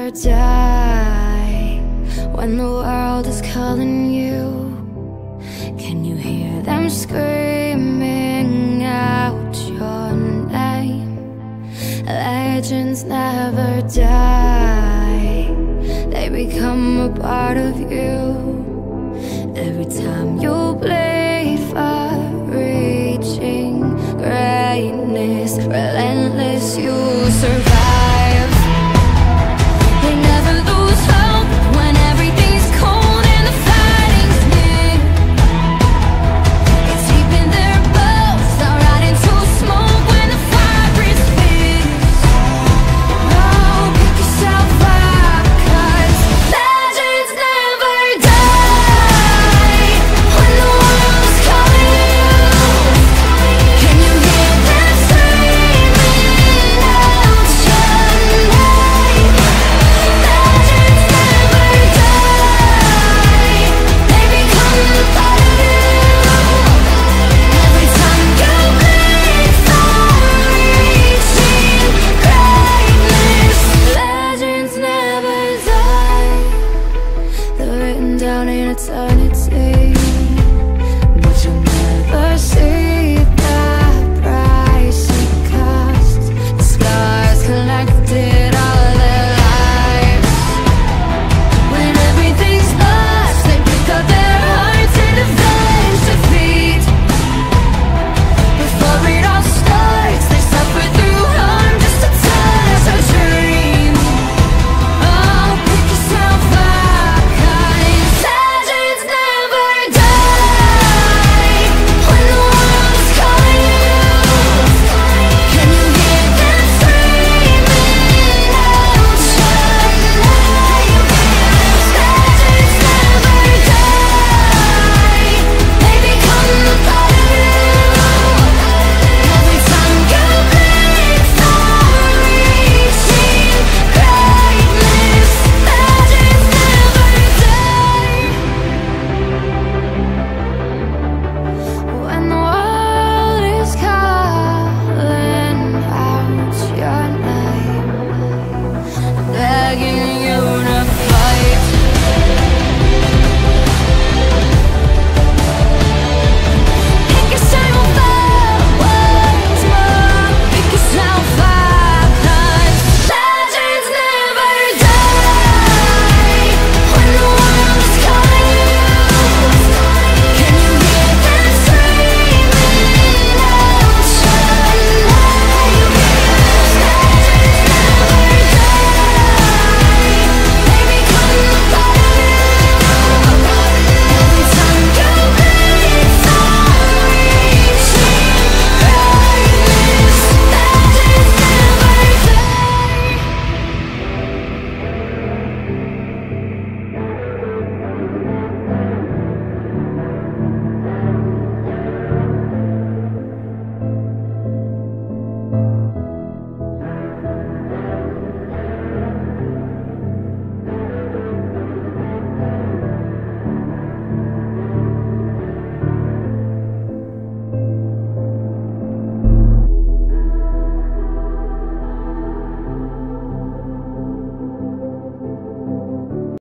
never die. When the world is calling you, can you hear them screaming out your name? Legends never die, they become a part of you. Every time you bleed for reaching greatness, relentless, you survive. They never lose hope when everything's cold and the fighting's near. It's deep in their bones, they'll ride into smoke when the fire is fierce. Oh, pick yourself up, 'cause legends never die. When the world is calling you, can you hear them screaming out your name? Legends never die, they become a part of you. Every time you bleed for reaching greatness, legends never die, they're written down in eternity.